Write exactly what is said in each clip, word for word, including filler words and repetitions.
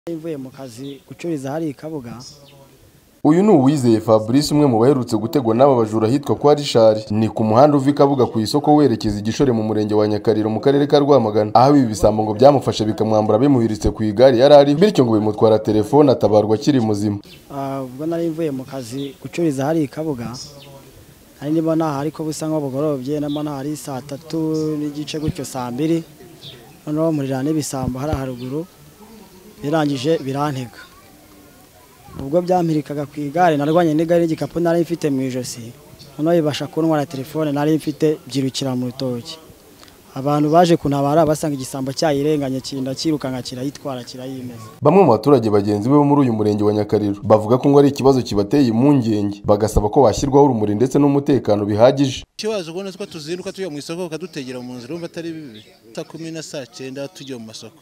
Mvuye mu kazi gucuriza hari Kabuga. Uyu ni Uwizeye Fabrice, umwe mu baherutse gutegwa n'aba bajura hitwa kwa Rishari. Ni ku muhanda uva Kabuga ku isoko werekeza igishore mu murenge wa Nyakariro mu karere ka Rwamagana, aho ibi bisambo ngo byamufashe bikamwambura bimuhiritse ku igare yari ari, bityo ngo bimutwara telefone atabarwa akiri muzima. Ah, ubwo nari mvuye mu kazi gucuriza hari Kabuga. Hari nibona ariko busa nko bugorobye, namana hari saa tatu n'igice gutyo saa mbiri. Noneho murirana ibisambo hari haruguru. Birangije birantega. Ubwo byampirikaga ku igare narwanye n'igare n'igikapu nari mfite mu ijosi. Noneho ibasha kuntwara telefone nari mfite byirukira mu rutoki. Abantu baje kuntabara basanga igisambo cyayirenganye kinda kirukanka kirayitwara kirayimeza. Bamwe mu baturage bagenzi be muri uyu murenge wa Nyakariro bavuga ko ngo ari ikibazo kibateye impungenge, bagasaba ko washyirwaho urumuri ndetse n'umutekano bihagije. Ikibazo ubona ko tuzinduka tujya mu isoko kadutegera mu nzira umva atari bibi. Saa kumi na saa cyenda tujya mu masoko.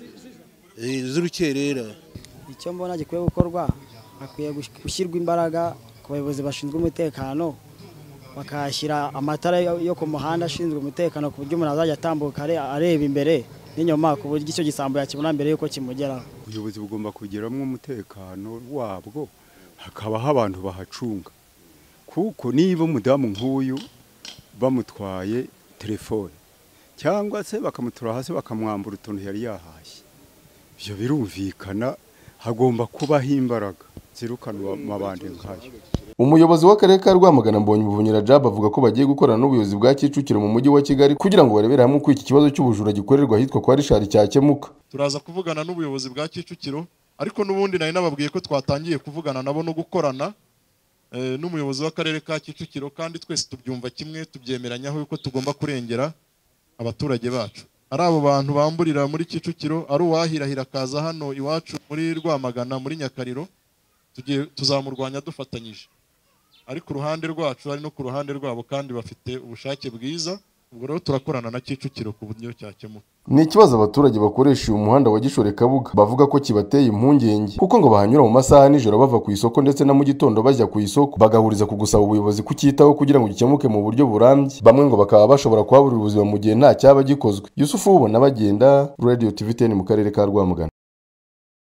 Z'urukerera. Icyo mbona gikwiye gukorwa, akwiye gushyirwa imbaraga ku bayobozi bashinzwe umutekano, bakashyira amatara yo ku muhanda ashinzwe umutekano ku buryo umuntu azajya atambuka areba imbere n'inyuma ku buryo icyo gisambo yakibona mbere yuko kimugeraho. Ubuyobozi bugomba kugeramo umutekano wabwo, hakabaho abantu bahacunga, kuko niba umudamu nk'uyu bamutwaye telefone cyangwa se bakamutura hasi bakamwambura utuntu yari yahashye, ibyo birumvikana hagomba kubaho imbaraga zirukanwa mabande nkayo. Umuyobozi w'akarere ka Rwamagana Mbonye Muvunyira Jab avuga ko bagiye gukorana n'ubuyobozi bwa Kicukiro mu mujyi wa Kigali kugira ngo barebere hamwe uko iki kibazo cy'ubujura gikorerwa hitwa kwa Rishari cyakemuka. Turaza kuvugana n'ubuyobozi bwa Kicukiro, ariko n'ubundi nari nababwiye ko twatangiye kuvugana nabo no gukorana e, n'umuyobozi w'akarere ka Kicukiro, kandi twese tubyumva kimwe tubyemeranyaho yuko tugomba kurengera abaturage bacu. Ari abo bantu bamburira muri Kicukiro, ari uwahirahira kaza hano iwacu muri Rwamagana muri Nyakariro, tugiye tuzamurwanya dufatanyije. Ari ku ruhande rwacu ari no ku ruhande rwabo, kandi bafite ubushake bwiza. Ubwo rero turakorana na Kicukiro ku buryo cyakemuka. Ni ikibazo abaturage bakoresha uyu muhanda wa Gishore Kabuga bavuga ko kibateye impungenge, kuko ngo bahanyura mu masaha nijoro bava ku isoko ndetse na mu gitondo bajya ku isoko, bagahuriza ku gusaba ubuyobozi kucyitaho kugira ngo gikemuke mu buryo burambye. Bamwe ngo bakaba bashobora kuhabura ubuzima mu gihe nta cyaba gikozwe. Yusufu ubona bagenda Radio T V ten mu karere ka Rwamagana.